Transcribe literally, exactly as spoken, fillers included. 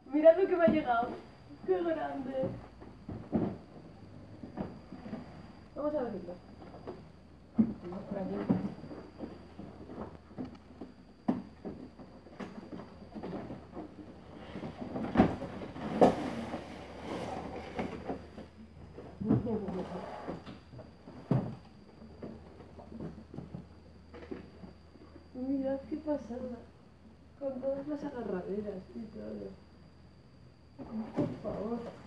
Mirad lo que me ha llegado. ¡Qué grande! Vamos a abrirlo. Vamos por aquí. Mirad qué pasada. Con todas las agarraderas y todo. Por favor.